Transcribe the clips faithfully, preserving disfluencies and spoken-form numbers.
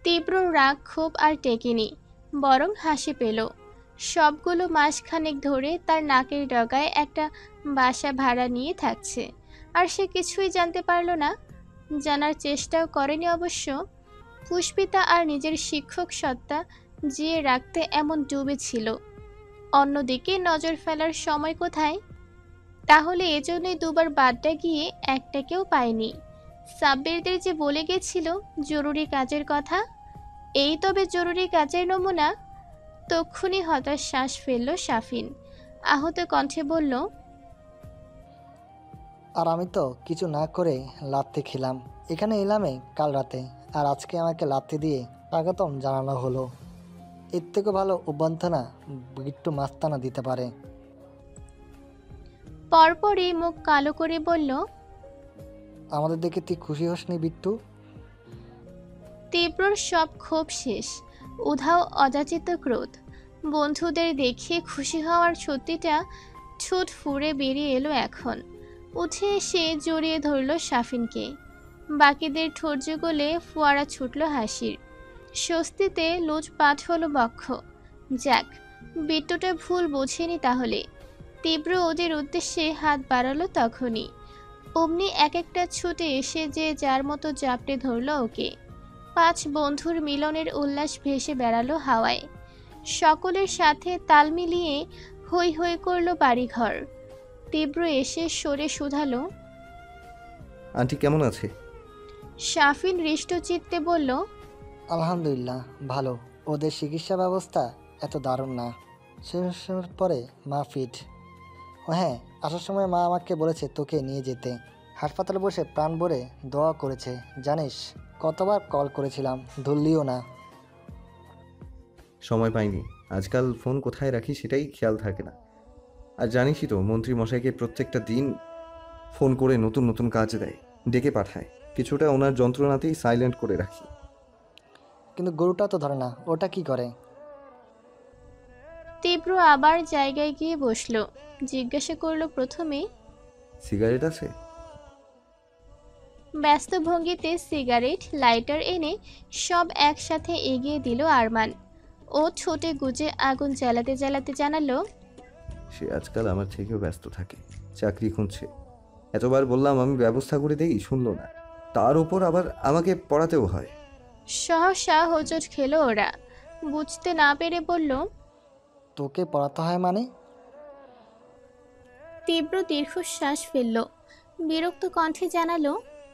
তীব্র রাগ ক্ষোভ আর টেকেনি, বরং হাসি পেল। সবগুলো মাসখানেক ধরে তার নাকের ডগায় একটা বাসা ভাড়া নিয়ে থাকছে, আর সে কিছুই জানতে পারল না, জানার চেষ্টাও করেনি অবশ্য। পুষ্পিতা আর নিজের শিক্ষক সত্তা জিয়ে রাখতে এমন ডুবে ছিল। অন্যদিকে নজর ফেলার সময় কোথায়? তাহলে এজন্যই দুবার বাড্ডা গিয়ে একটাকেও পায়নি। সাব্বিরদের যে বলে গেছিল জরুরি কাজের কথা, এই তবে জরুরি কাজের নমুনা। তক্ষুনি হতাশ শ্বাস ফেলল শাফিন, আহত কণ্ঠে বলল, আর আমি তো কিছু না করে লাথি খেলাম। এখানে এলামে কাল রাতে, আর আজকে আমাকে লাথি দিয়ে স্বাগতম জানানো হলো। এর থেকে ভালো অভ্যর্থনা বিট্টু মাস্তানা দিতে পারে। পরপরই মুখ কালো করে বলল, আমাদের দেখে তুই খুশি হসনি বিট্টু? তীব্রর সব ক্ষোভ শেষ, উধাও অযাচিত ক্রোধ। বন্ধুদের দেখিয়ে খুশি হওয়ার সত্যিটা ঠোঁট ফুঁড়ে বেরিয়ে এলো এখন। উঠে এসে জড়িয়ে ধরল শাফিনকে। বাকিদের ঠোঁট গলে ফোয়ারা ছুটল হাসির। স্বস্তিতে লুটপাট হলো বক্ষ। যাক, বিট্টুটা ভুল বোঝেনি তাহলে। তীব্র ওদের উদ্দেশ্যে হাত বাড়ালো তখনই। অমনি এক একটা ছুটে এসে যে যার মতো জাপটে ধরল ওকে। পাঁচ বন্ধুর মিলনের উল্লাস ভেসে বেড়ালো হাওয়ায়। সকলের সাথে তাল মিলিয়ে হৈ হৈ করলো বাড়িঘর। তীব্র এসে সরে শুধালো, আন্টি কেমন আছে? শাফিন হৃষ্টচিত্তে বলল, আলহামদুলিল্লাহ ভালো। ওদের চিকিৎসা ব্যবস্থা এত দারুণ না। শেষের পরে মা ফিট। ও হ্যাঁ, আসার সময় মা আমাকে বলেছে তোকে নিয়ে যেতে। হাসপাতালে বসে প্রাণ ভরে দোয়া করেছে জানিস। কতবার কল করেছিলাম, ধরলিও না। সময় পাইনি। আজকাল ফোন কোথায় রাখি সেটাই খেয়াল থাকে না। আর জানিসই তো, মন্ত্রী মশাইকে প্রত্যেকটা দিন ফোন করে নতুন নতুন কাজ দেয়, ডেকে পাঠায়। কিছুটা ওনার যন্ত্রণাতেই সাইলেন্ট করে রাখি। কিন্তু গরুটা তো ধরে না, ওটা কি করে? তীব্র আবার জায়গায় গিয়ে বসলো। জিজ্ঞাসা করলো প্রথমে, সিগারেট আছে? ব্যস্ত ভঙ্গিতে সিগারেট লাইটার এনে সব একসাথে এগিয়ে দিল আরমান। ও ছোটে গুজে আগুন জ্বালাতে জ্বালাতে জানালো, সে আজকাল আমার থেকেও ব্যস্ত থাকে, চাকরি খুঁজছে। এতবার বললাম আমি ব্যবস্থা করে দেই, শুনলো না। তার উপর আবার আমাকে পড়াতেও হয়। সহসা হোঁচট খেলো ওরা। বুঝতে না পেরে বলল, তোকে পড়াতে হয় মানে? তীব্র দীর্ঘশ্বাস ফেলল, বিরক্ত কণ্ঠে জানালো,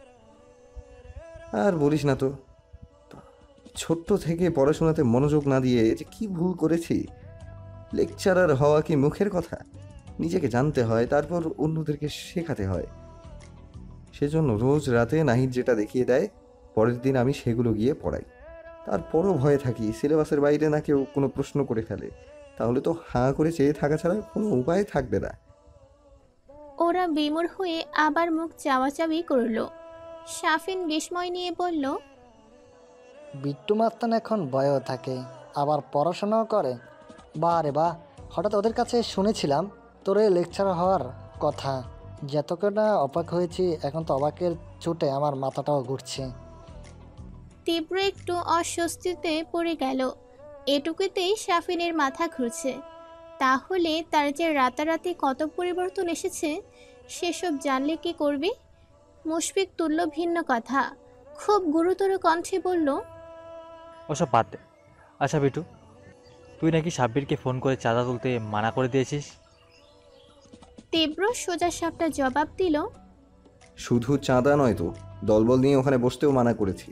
আর বলিস না তো, ছোট্ট থেকে পড়াশোনাতে মনোযোগ না দিয়ে যে কি ভুল করেছি। লেকচারার হওয়া কি মুখের কথা? নিজেকে জানতে হয়, তারপর অন্যদেরকে শেখাতে হয়। সেজন্য রোজ রাতে নাহিদ যেটা দেখিয়ে দেয়, পরের দিন আমি সেগুলো গিয়ে পড়াই। তারপরও ভয়ে থাকি সিলেবাসের বাইরে না কেউ কোনো প্রশ্ন করে ফেলে, তাহলে তো হাঁ করে চেয়ে থাকা ছাড়া কোনো উপায় থাকবে না। ওরা বিমূঢ় হয়ে আবার মুখ চাওয়াচাওয়ি করল। শাফিন বিস্ময় নিয়ে বলল, বিট্টু মাস্তান এখন ভয়েও থাকে, আবার পড়াশোনাও করে। বাহ রে বাহ, হঠাৎ ওদের কাছে শুনেছিলাম তোর এই লেকচার হওয়ার কথা। যতক্ষণ অবাক হয়েছি, এখন তো অবাকের চোটে আমার মাথাটাও ঘুরছে। তীব্র একটু অস্বস্তিতে পড়ে গেল। এটুকুতেই শাফিনের মাথা ঘুরছে। তাহলে তার যে রাতারাতি কত পরিবর্তন এসেছে, সেসব জানলে কি করবে? মুশফিক তুল্য ভিন্ন কথা, খুব গুরুতর কণ্ঠে বলল, ওসব বাদ দে। আচ্ছা বিটু, তুই নাকি সাব্বিরকে ফোন করে চাঁদা তুলতে মানা করে দিয়েছিস? তীব্র সোজা সাপটা জবাব দিল, শুধু চাঁদা নয় তো, দলবল নিয়ে ওখানে বসতেও মানা করেছি।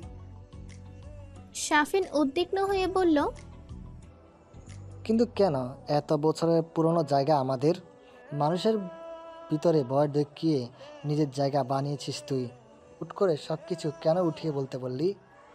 শাফিন উদ্বিগ্ন হয়ে বলল, কিন্তু কেন? এত বছরের পুরনো জায়গা আমাদের। মানুষের ভিতরে ভয় দেখিয়ে নিজের জায়গা বানিয়েছিস তুই। হুট করে সব কিছু কেন উঠিয়ে বলতে বললি?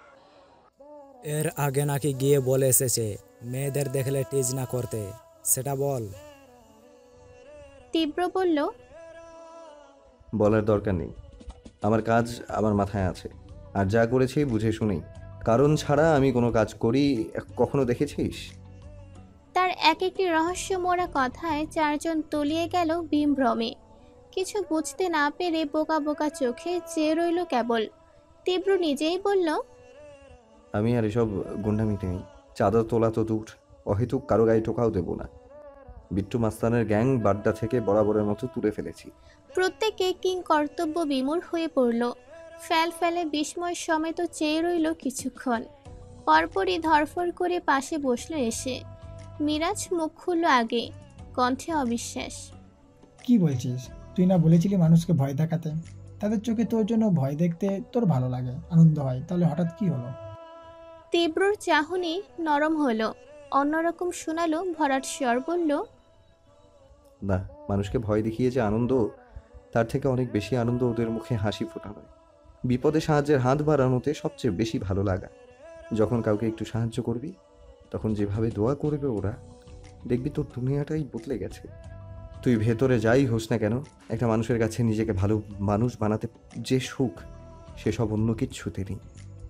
এর আগে নাকি গিয়ে বলে এসেছে মেয়েদের দেখলে টিজ না করতে, সেটা বল। তীব্র বলল, বলার দরকার নেই, আমার কাজ আমার মাথায় আছে, আর যা করেছি বুঝে শুনেই। কারণ ছাড়া আমি কোনো কাজ করি কখনো দেখেছিস? তার এক একটি রহস্য মোড়া কথায় চারজন তলিয়ে গেল বিমভ্রমে। কিছু বুঝতে না পেরে বোকা বোকা চোখে চেয়ে রইল কেবল। তীব্র নিজেই বলল, আমি আর এসব গুন্ডামিতে নেই। চাঁদা তোলা তো দূর, অহেতুক কারো গায়ে টোকাও দেবো না। বিট্টু মাস্তানের গ্যাং বাড্ডা থেকে বরাবরের মতো তুলে ফেলেছি। প্রত্যেকে কিং কর্তব্য বিমূঢ় হয়ে পড়ল। ফ্যাল ফেলে বিস্ময় সমেত চেয়ে রইল কিছুক্ষণ। পরপরই ধরফর করে পাশে বসল এসে। মিরাজ মুখ খুলল আগে, কণ্ঠে অবিশ্বাস। কি বলছিস? তুই না বলেছিলি মানুষকে ভয় দেখাতে? তাদের চোখে তোর জন্য ভয় দেখতে তোর ভালো লাগে, আনন্দ হয়, তাহলে হঠাৎ কি হলো? তীব্রর চাহনি নরম হলো, অন্যরকম শোনালো ভরাট স্বর, বলল, না, মানুষকে ভয় দেখিয়ে যে আনন্দ, তার থেকে অনেক বেশি আনন্দ ওদের মুখে হাসি ফোটানোয়। বিপদে সাহায্যের হাত বাড়ানোতে সবচেয়ে বেশি ভালো লাগা। যখন কাউকে একটু সাহায্য করবি, তখন যেভাবে দোয়া করবে ওরা, দেখবি তোর দুনিয়াটাই বদলে গেছে। তুই ভেতরে যাই হোস না কেন, একটা মানুষের কাছে নিজেকে ভালো মানুষ বানাতে যে সুখ, সেসব অন্য কিচ্ছুতে নেই।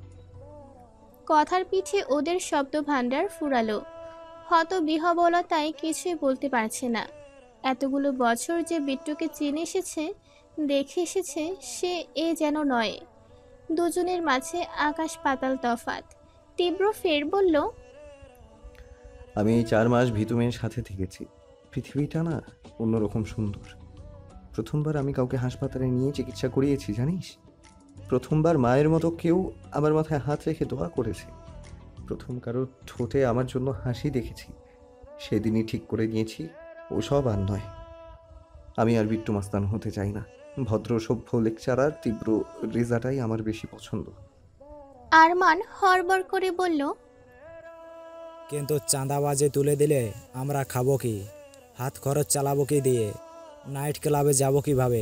কথার পিঠে ওদের শব্দ ভাণ্ডার ফুরালো। হত বিহবলতায় কিছুই বলতে পারছে না। এতগুলো বছর যে বিট্টুকে চিনে এসেছে, দেখে এসেছে, সে এ যেন নয়। দুজনের মাঝে আকাশ পাতাল তফাত। তীব্র ফের বলল, আমি এই চার মাস ভিতু মেয়ের সাথে থেকেছি। পৃথিবীটা না অন্যরকম সুন্দর। প্রথমবার আমি কাউকে হাসপাতালে নিয়ে চিকিৎসা করিয়েছি জানিস। প্রথমবার মায়ের মতো কেউ আমার মাথায় হাত রেখে দোয়া করেছে। প্রথম কারো ঠোঁটে আমার জন্য হাসি দেখেছি। সেদিনই ঠিক করে নিয়েছি ওসব আর নয়। আমি আর বিট্টু মাস্তান হতে চাই না। ভদ্র সভ্য লেকচারার তীব্র রেজাটাই আমার বেশি পছন্দ। আরমান হড়বড় করে বলল, কিন্তু চাঁদাবাজে তুলে দিলে আমরা খাবো কি? হাত খরচ চালাবো কি দিয়ে? নাইট ক্লাবে যাবো কিভাবে?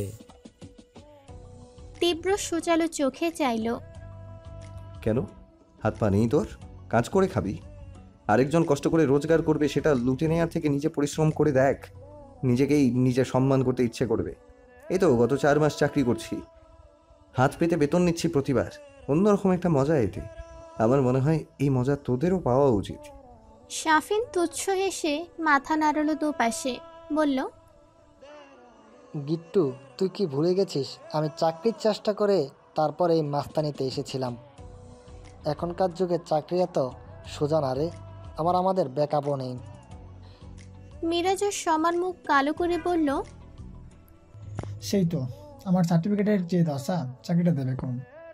তীব্র সুচালো চোখে চাইল। কেন, হাত পা নেই তোর? কাজ করে খাবি। আরেকজন কষ্ট করে রোজগার করবে, সেটা লুটে নেওয়ার থেকে নিজে পরিশ্রম করে দেখ। নিজেকেই নিজে সম্মান করতে ইচ্ছে করবে। এই তো গত চার মাস চাকরি করছি, হাত পেতে বেতন নিচ্ছি প্রতিবার। অন্যরকম একটা মজা এতে। আমার মনে হয় এই মজা তোদেরও পাওয়া উচিত। শাফিন তুচ্ছ হেসে মাথা নাড়ল দুপাশে, বলল, গিট্টু, তুই কি ভুলে গেছিস আমি চাকরির চেষ্টা করে তারপর এই মাস্তানিতে এসেছিলাম? এখনকার যুগে চাকরি এত সোজা না রে। আমার আমাদের ব্যাকআপও নেই। মিরাজের সমান মুখ কালো করে বলল, সেই তো, আমার সার্টিফিকেটের যে দশা, চাকরিটা দেবে কোন?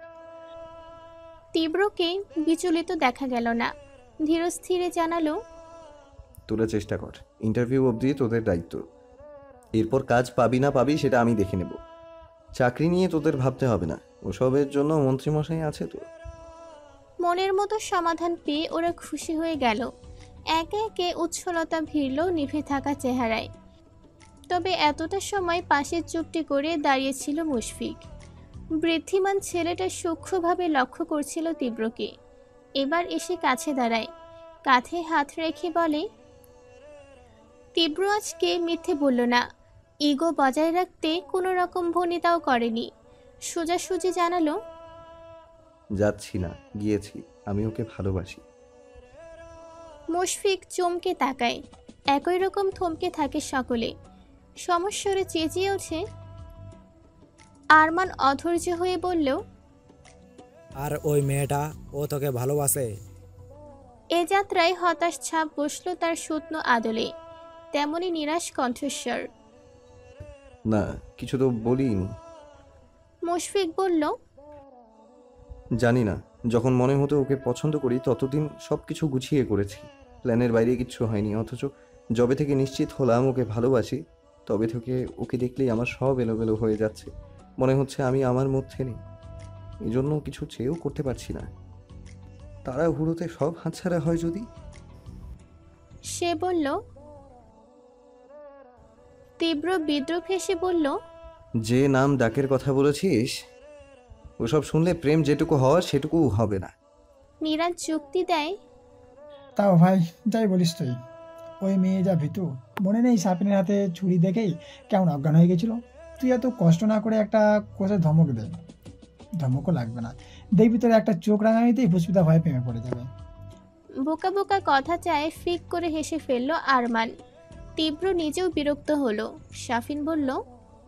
তীব্রকে বিচলিত দেখা গেল না। ধীরস্থিরে জানালো, তোরা চেষ্টা কর, ইন্টারভিউ অবধি তোদের দায়িত্ব। এরপর কাজ পাবি না পাবি সেটা আমি দেখে নেব। চাকরি নিয়ে তোদের ভাবতে হবে না, ওসবের জন্য মন্ত্রীমশাই আছে তো। মনের মতো সমাধান পেয়ে ওরা খুশি হয়ে গেল। একে একে উচ্ছলতা ভিড়ল নিভে থাকা চেহারায়। তবে এতটা সময় পাশে চুপটি করে দাঁড়িয়েছিল মুশফিক। বৃদ্ধিমান ছেলেটা সূক্ষ্মভাবে লক্ষ্য করছিল তীব্রকে। এবার এসে কাছে দাঁড়ায়, কাঁধে হাত রেখে বলে, তীব্র আজকে মিথ্যে বলল না। ইগো বজায় রাখতে কোনো রকম ভনিতাও করেনি। সোজাসুজি জানালো, যাচ্ছি না, গিয়েছি। আমি ওকে ভালোবাসি। মুশফিক চমকে তাকায়। একই রকম থমকে থাকে সকলে। সমস্বরে চেঁচিয়ে ওঠে। আরমান অধৈর্য হয়ে বলল, আর ওই মেয়েটা, ও তোকে ভালোবাসে? এ যাত্রায় হতাশ ছাপ বসল তার শুকনো আদলে। তেমনি নিরাশ কণ্ঠস্বর। না, কিছু তো বলিনি। মুশফিক বলল, জানি না, যখন মনে হতো ওকে পছন্দ করি ততদিন সব কিছু গুছিয়ে করেছি। প্ল্যানের বাইরে কিচ্ছু হয়নি। অথচ যবে থেকে নিশ্চিত হলাম ওকে ভালোবাসি, তবে থেকে ওকে দেখলেই আমার সব এলোমেলো হয়ে যাচ্ছে। মনে হচ্ছে আমি আমার মধ্যে নেই। এই জন্য কিছু চেয়েও করতে পারছি না। তাড়াহুড়োতে সব হাতছাড়া হয় যদি। সে বলল। তীব্র বিদ্রুপ হেসে বলল, যে নাম ডাকের কথা বলেছিস, ওসব শুনলে প্রেম যেটুকু হওয়ার সেটুকু হবে না। মিরাজ যুক্তি দেয়, তাও ভাই, যাই বলিস তুই, ওই মেয়ে যা ভীতু। মনে নেই সাপিনের হাতে ছুরি দেখেই কেমন অজ্ঞান হয়ে গেছিল? তুই এত কষ্ট না করে একটা কোষে ধমক দে। ধমকও লাগবে না, দেখবি তোর একটা চোখ রাঙানিতেই পুষ্পিতা ভয়ে প্রেমে পড়ে যাবে। বোকা বোকা কথা চায় ফিক করে হেসে ফেলল আরমান। তীব্র নিজেও বিরক্ত হলো। শাফিন বলল,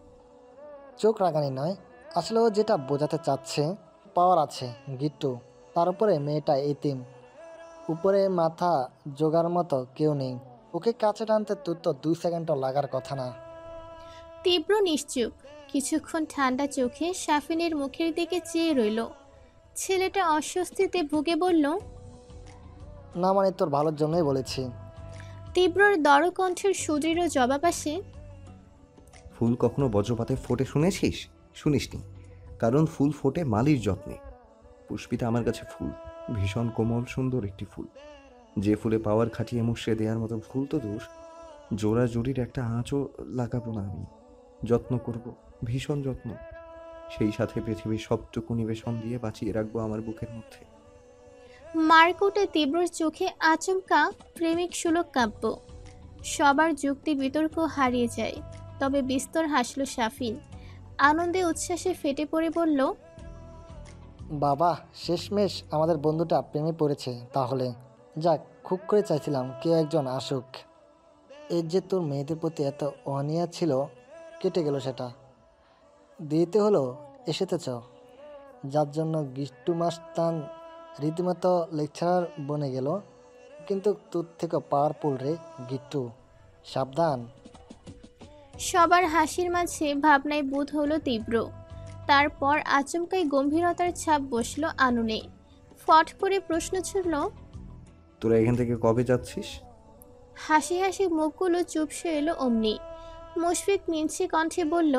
চোখ রাগানি নয়, আসলে ও যেটা বোঝাতে চাচ্ছে, পাওয়ার আছে গিট্টু। তার উপরে মেয়েটা এতিম, উপরে মাথা জোগার মতো কেউ নেই। ওকে কাছে টানতে তোর তো দুই সেকেন্ডও লাগার কথা না। তীব্র নিশ্চুপ কিছুক্ষণ ঠান্ডা চোখে শাফিনের মুখের দিকে চেয়ে রইল। ছেলেটা অস্বস্তিতে ভুগে বলল, না মানে তোর ভালোর জন্যই বলেছি। তীব্রর দড় কণ্ঠের সুদৃঢ় জবাব আসে, ফুল কখনো বজ্রপাতে ফোটে শুনেছিস? শুনিসনি, কারণ ফুল ফোটে মালির যত্নে। পুষ্পিতা আমার কাছে ফুল, ভীষণ কোমল সুন্দর একটি ফুল। যে ফুলে পাওয়ার খাটিয়ে মুষড়ে দেওয়ার মতো ফুল তো দূর, জোড়া জুড়ির একটা আঁচও লাগাবো না আমি। যত্ন করব, ভীষণ যত্ন। সেই সাথে পৃথিবীর সবটুকু নিবেশন দিয়ে বাঁচিয়ে রাখবো আমার বুকের মধ্যে। মারকুটে তীব্রর চোখে আচমকা প্রেমিক সুলভ কাব্য। সবার যুক্তি বিতর্ক হারিয়ে যায়। তবে বিস্তর হাসল শাফিন। আনন্দে উচ্ছ্বাসে ফেটে পড়ে বলল, বাবা, শেষমেশ আমাদের বন্ধুটা প্রেমে পড়েছে তাহলে। যাক, খুব করে চাইছিলাম কেউ একজন আসুক। এর যে তোর মেয়েদের প্রতি এত অনিয়া ছিল, কেটে গেল সেটা। দিতে হলো এসেতে চ, যার জন্য গিট্টু মাস্তান রীতিমতো লেকচারার বনে গেল। কিন্তু তোর থেকে পাওয়ারফুল রে গিট্টু, সাবধান। সবার হাসির মাঝে ভাবনায় বোধ হলো তীব্র। তারপর আচমকাই গম্ভীরতার ছাপ বসল আনুনে। ফট করে প্রশ্ন ছুড়ল, তোরা এখান থেকে কবে যাচ্ছিস? হাসি হাসি মুখগুলো চুপসে এলো অমনি। মুশফিক মিনসে কণ্ঠে বলল,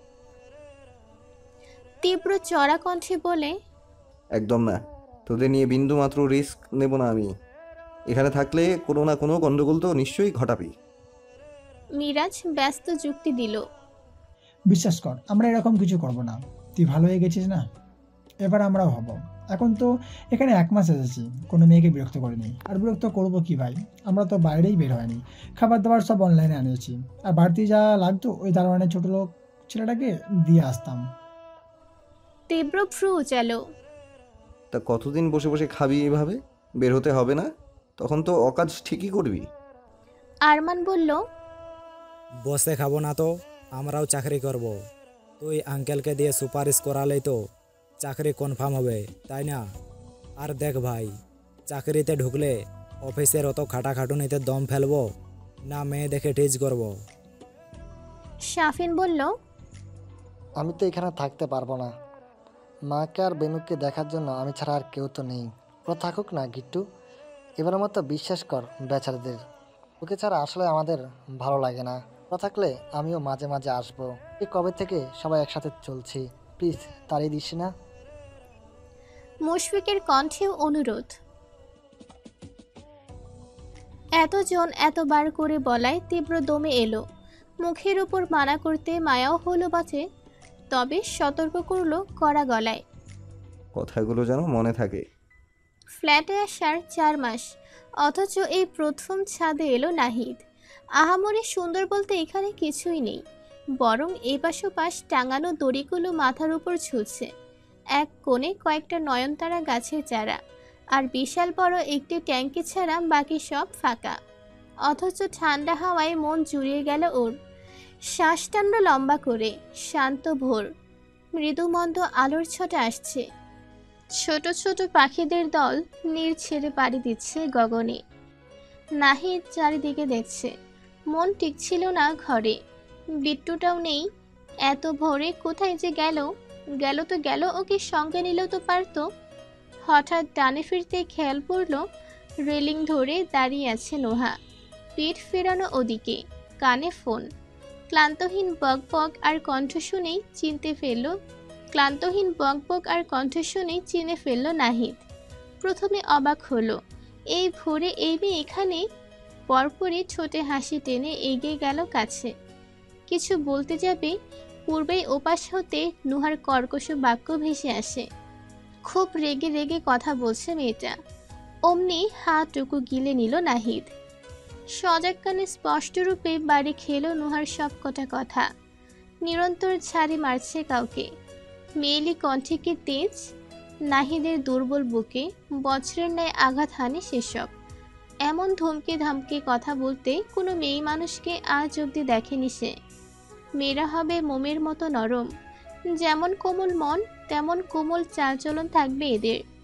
তীব্র চড়া কণ্ঠে বলে, একদম না, তোদের নিয়ে বিন্দু মাত্র রিস্ক নেব না আমি। এখানে থাকলে কোনো না কোনো গন্ডগোল তো নিশ্চয়ই ঘটাবি। মিরাজ ব্যস্ত যুক্তি দিল, বিশ্বাস কর, আমরা এরকম কিছু করব না। তুই ভালো হয়ে গেছিস না, এবার আমরাও হব। এখন তো এখানে এক মাস এসেছি, কোনো মেয়েকে বিরক্ত করিনি। আর বিরক্ত করবো কি ভাই, আমরা তো বাইরেই বের হয়নি। খাবার দাবার সব অনলাইনে আনিয়েছি। আর বাড়তি যা লাগতো ওই দারোয়ানের ছোটো লোক ছেলেটাকে দিয়ে আসতাম। তীব্র ভ্রু উচালো। তা কতদিন বসে বসে খাবি এভাবে? বের হতে হবে না? তখন তো অকাজ ঠিকই করবি। আরমান বলল, বসে খাবো না তো, আমরাও চাকরি করব। তুই আঙ্কেলকে দিয়ে সুপারিশ করালেই তো চাকরি কনফার্ম হবে, তাই না? আর দেখ ভাই, চাকরিতে ঢুকলে অফিসের অত খাটাখাটুনিতে দম ফেলবো না, মেয়ে দেখে টিজ করব। শাফিন বলল, আমি তো এখানে থাকতে পারবো না। মাকে আর বেনুকে দেখার জন্য আমি ছাড়া আর কেউ তো নেই। ও থাকুক না গিট্টু, এবার মতো বিশ্বাস কর বেচারাদের। ওকে ছাড়া আসলে আমাদের ভালো লাগে না। ও থাকলে আমিও মাঝে মাঝে আসবো। এই কবে থেকে সবাই একসাথে চলছি, প্লিজ তাড়িয়ে দিস না। মুশফিকের কণ্ঠেও অনুরোধ। এতজন এতবার করে বলায় তীব্র দমে এলো। মুখের উপর মানা করতে মায়াও হলো বাঁচে, তবে সতর্ক করলো কড়া গলায়। কথাগুলো যেন মনে থাকে। ফ্ল্যাটে আসার চার মাস, অথচ এই প্রথম ছাদে এলো নাহিদ। আহামরি সুন্দর বলতে এখানে কিছুই নেই, বরং এপাশ ওপাশ টাঙানো দড়িগুলো মাথার উপর ঝুলছে। এক কোণে কয়েকটা নয়নতারা গাছের চারা, আর বিশাল বড় একটি ট্যাঙ্কি ছাড়া বাকি সব ফাঁকা। অথচ ঠান্ডা হাওয়ায় মন জুড়িয়ে গেল ওর। শ্বাস টানল লম্বা করে। শান্ত ভোর, মৃদুমন্দ আলোর ছটা আসছে। ছোট ছোট পাখিদের দল নীড় ছেড়ে পাড়ি দিচ্ছে গগনে। নাহিদ চারিদিকে দেখছে, মন টিকছিল না ঘরে। বিট্টুটাও নেই। এত ভোরে কোথায় যে গেল? গেল তো গেল, ওকে সঙ্গে নিলেও তো পারত। হঠাৎ ডানে ফিরতে খেয়াল পড়ল রেলিং ধরে দাঁড়িয়ে আছে নোহা, পিঠ ফেরানো ওদিকে, কানে ফোন। ক্লান্তহীন বকবক আর কণ্ঠ শুনেই চিনতে ফেলল ক্লান্তহীন বকবক আর কণ্ঠ শুনেই চিনে ফেলল নাহিদ। প্রথমে অবাক হলো, এই ভোরে এই মেয়ে এখানে। পরপরই ঠোঁটে হাসি টেনে এগিয়ে গেল কাছে। কিছু বলতে যাবে, পূর্বেই ওপাশ হতে নুহার কর্কশ বাক্য ভেসে আসে। খুব রেগে রেগে কথা বলছে মেয়েটা। অমনি হাতটুকু গিলে নিল নাহিদ। সজাগ কানে স্পষ্টরূপে বাড়ি খেলো নুহার সবকটা কথা। নিরন্তর ছাড়ি মারছে কাউকে। মেয়েলি কণ্ঠে কি তেজ! নাহিদের দুর্বল বুকে বজ্রের ন্যায় আঘাত হানে সেসব। এমন ধমকে ধামকে কথা বলতে কোনো মেয়ে মানুষকে আজ অবধি দেখেনি সে। মেয়েরা হবে মোমের মতো নরম, যেমন কোমল মন তেমন কোমল চালচলন থাকবে এদের।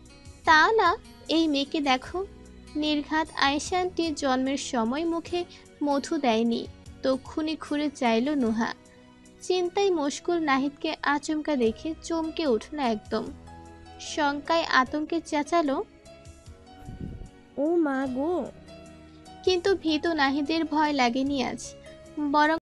তা না, এই মেয়েকে দেখো। নির্ঘাত আয়েশা আন্টির জন্মের সময় মুখে মধু দেয়নি। তক্ষুনি ঘুরে চাইল নুহা। চিন্তায় মশগুল নাহিদকে আচমকা দেখে চমকে উঠল একদম। শঙ্কায় আতঙ্কে চেঁচালো, ও মা গো! কিন্তু ভীত নাহিদের ভয় লাগেনি আজ, বরং